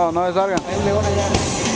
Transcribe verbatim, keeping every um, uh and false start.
no, no se salgan. Hay un león allá.